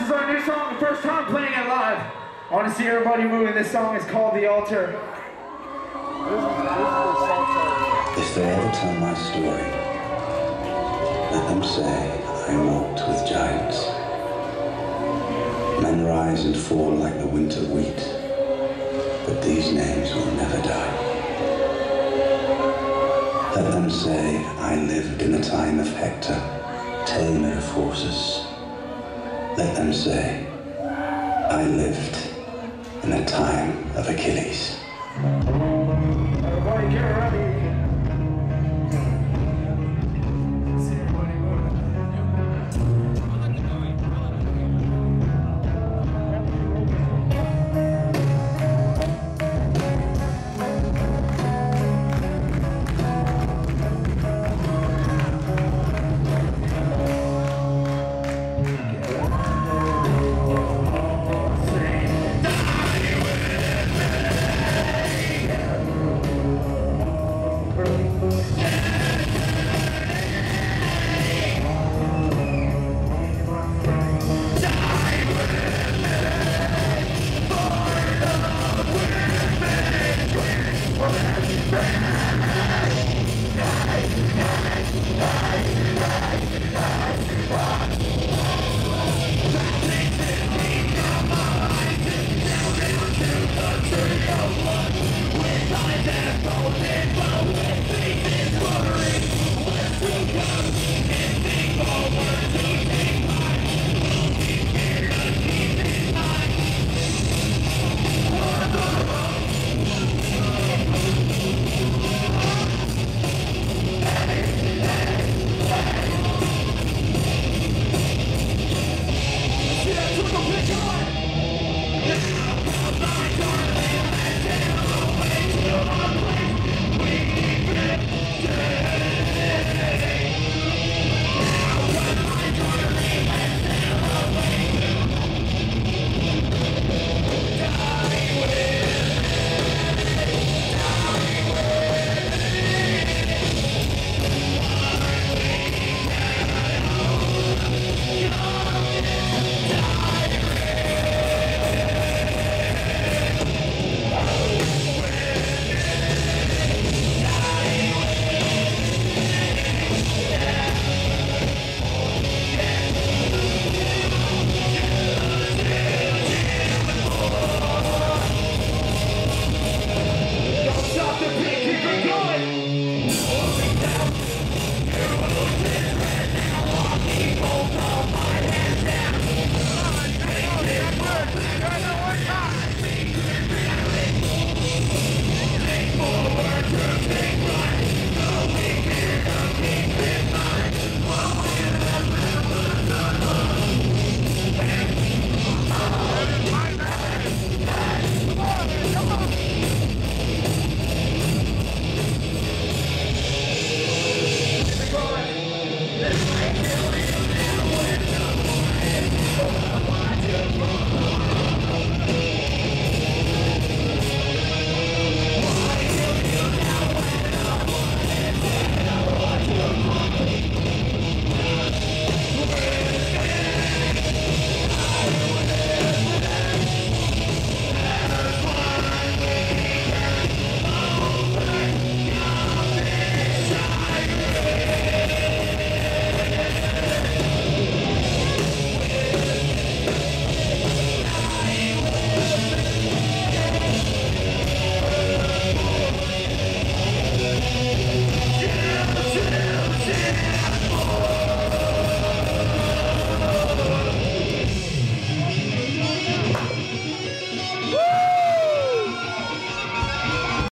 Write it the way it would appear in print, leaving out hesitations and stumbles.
is our new song, the first time playing it live. I want to see everybody moving. This song is called The Altar. If they ever tell my story, let them say I walked with giants. Men rise and fall like the winter wheat, but these names will never die. Let them say I lived in the time of Hector, tamer of horses. Let them say I lived in the time of Achilles. Everybody get ready.